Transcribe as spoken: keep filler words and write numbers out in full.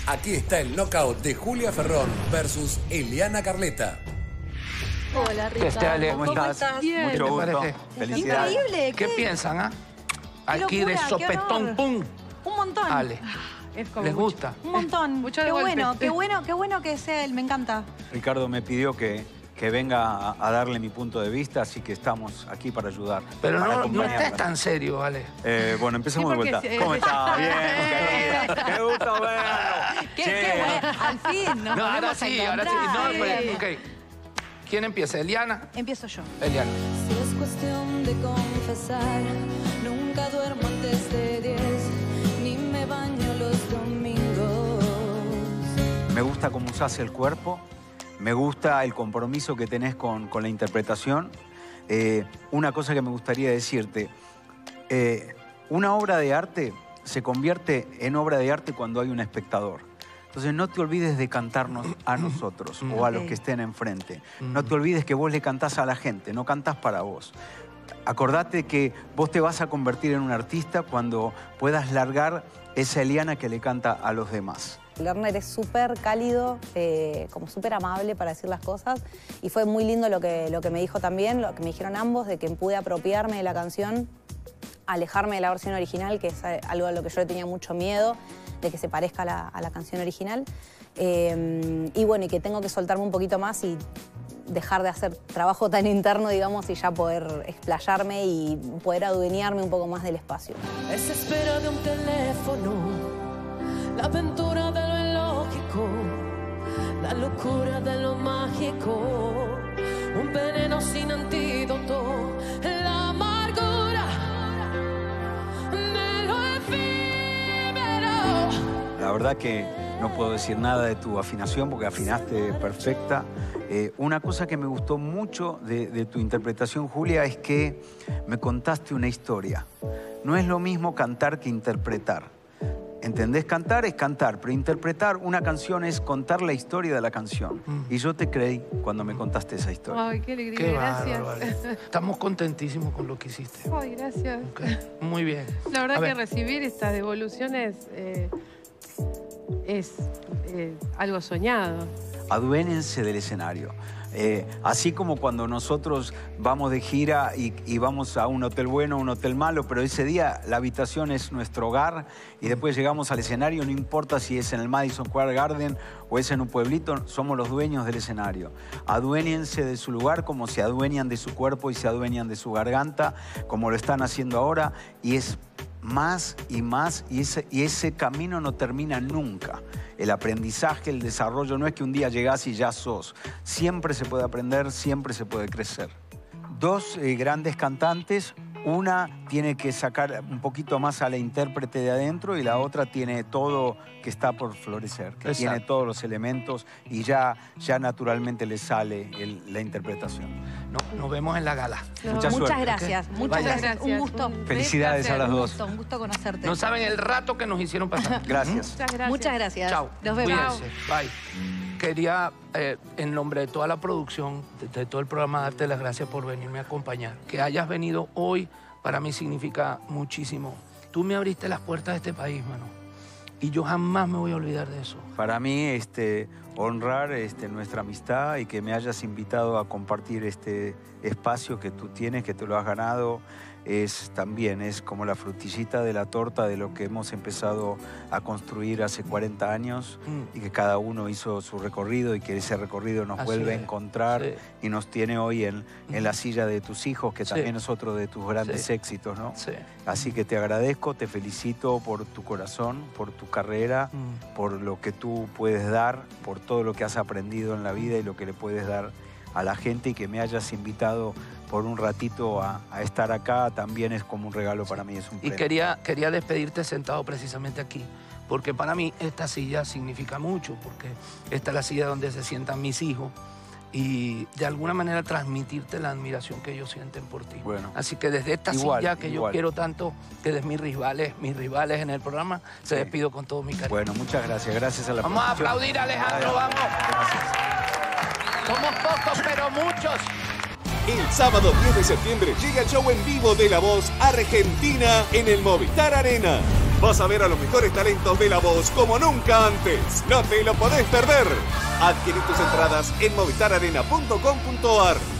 Aquí está el knockout de Julia Ferrón versus Eliana Carleta. Hola, Ricardo. ¿Cómo estás? estás? Bien. Mucho gusto. Felicidades. Increíble. ¿Qué, ¿Qué piensan, ah? Aquí locura, de sopetón, pum. Un montón. Ale. Es como ¿Les mucho. gusta? Un montón. Mucho qué de golpe. bueno, qué bueno, qué bueno que sea él. Me encanta. Ricardo me pidió que, que venga a, a darle mi punto de vista, así que estamos aquí para ayudar. Pero para no, no acompañarla. estés tan serio, Ale. Eh, bueno, empecemos Sí, de vuelta. porque sí, ¿Cómo eh, está? Bien, querida. Qué gusto verlo. Qué, Che. qué bueno. Al fin nos No, ahora volvemos a sí, ahora sí. encontrar. No, pues, Bien. ok. ¿Quién empieza? ¿Eliana? Empiezo yo. Eliana. Si es cuestión de confesar, nunca duermo antes de diez, ni me baño los domingos. Me gusta cómo usás el cuerpo, me gusta el compromiso que tenés con, con la interpretación. Eh, una cosa que me gustaría decirte, eh, una obra de arte se convierte en obra de arte cuando hay un espectador. Entonces no te olvides de cantarnos a nosotros o a los que estén enfrente. No te olvides que vos le cantás a la gente, no cantás para vos. Acordate que vos te vas a convertir en un artista cuando puedas largar esa Eliana que le canta a los demás. Lerner es súper cálido, eh, como súper amable para decir las cosas, y fue muy lindo lo que, lo que me dijo también, lo que me dijeron ambos, de que pude apropiarme de la canción, alejarme de la versión original, que es algo a lo que yo le tenía mucho miedo, de que se parezca a la, a la canción original. Eh, y bueno, y que tengo que soltarme un poquito más y dejar de hacer trabajo tan interno, digamos, y ya poder explayarme y poder adueñarme un poco más del espacio. Esa espera de un teléfono, la aventura de lo ilógico, la locura de lo mágico, un veneno sin antídoto, la amargura de lo efímero. La verdad que no puedo decir nada de tu afinación porque afinaste perfecta. Eh, una cosa que me gustó mucho de, de tu interpretación, Julia, es que me contaste una historia. No es lo mismo cantar que interpretar. ¿Entendés? Cantar es cantar, pero interpretar una canción es contar la historia de la canción. Mm. Y yo te creí cuando me contaste esa historia. Ay, qué alegría, Qué gracias. bárbaro, Ale. Estamos contentísimos con lo que hiciste. Ay, gracias. Okay. Muy bien. La verdad A que ver. recibir estas devoluciones eh, es eh, algo soñado. Aduéñense del escenario. Eh, así como cuando nosotros vamos de gira y, y vamos a un hotel bueno, a un hotel malo, pero ese día la habitación es nuestro hogar y después llegamos al escenario, no importa si es en el Madison Square Garden o es en un pueblito, somos los dueños del escenario. Aduéñense de su lugar como se adueñan de su cuerpo y se adueñan de su garganta, como lo están haciendo ahora, y es más y más, y ese, y ese camino no termina nunca. El aprendizaje, el desarrollo, no es que un día llegás y ya sos. Siempre se puede aprender, siempre se puede crecer. Dos eh, grandes cantantes, una tiene que sacar un poquito más a la intérprete de adentro y la otra tiene todo que está por florecer, que Exacto. tiene todos los elementos y ya, ya naturalmente le sale el, la interpretación. No, nos vemos en la gala. No, Mucha Muchas suerte. gracias, Ok. muchas Vaya. gracias. Un gusto. Un Felicidades placer. a las Un dos. gusto, un gusto conocerte. No saben el rato que nos hicieron pasar. Gracias. Muchas gracias. Muchas gracias. Chao. Nos vemos. Cuídense. Bye. Quería, eh, en nombre de toda la producción, de, de todo el programa, darte las gracias por venirme a acompañar. Que hayas venido hoy, para mí significa muchísimo. Tú me abriste las puertas de este país, mano. Y yo jamás me voy a olvidar de eso. Para mí, este, honrar este, nuestra amistad y que me hayas invitado a compartir este espacio que tú tienes, que te lo has ganado, es también es como la frutillita de la torta de lo que hemos empezado a construir hace cuarenta años Mm. y que cada uno hizo su recorrido y que ese recorrido nos Así vuelve es. a encontrar Sí. y nos tiene hoy en, en la silla de tus hijos, que Sí. también es otro de tus grandes Sí. éxitos, ¿no? Sí. Así que te agradezco, te felicito por tu corazón, por tu carrera, Mm. por lo que tú puedes dar, por todo lo que has aprendido en la vida y lo que le puedes dar a la gente, y que me hayas invitado por un ratito a, a estar acá también es como un regalo para mí, es un Y premio. quería, quería despedirte sentado precisamente aquí, porque para mí esta silla significa mucho, porque esta es la silla donde se sientan mis hijos y de alguna manera transmitirte la admiración que ellos sienten por ti. Bueno. Así que desde esta Igual, silla que igual. yo quiero tanto, que de mis rivales, mis rivales en el programa, se Sí. despido con todo mi cariño. Bueno, muchas gracias, gracias a la Vamos a producción. aplaudir a Alejandro, Vaya. vamos. Gracias. Somos pocos, pero muchos. El sábado diez de septiembre llega el show en vivo de La Voz Argentina en el Movistar Arena. Vas a ver a los mejores talentos de La Voz como nunca antes. No te lo podés perder. Adquirí tus entradas en movistar arena punto com punto ar.